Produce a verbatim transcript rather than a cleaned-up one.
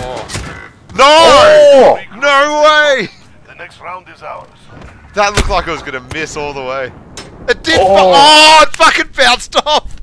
Oh. No! Oh! No way! The next round is ours. That looked like I was gonna miss all the way. It did. Oh. Oh, it fucking bounced off.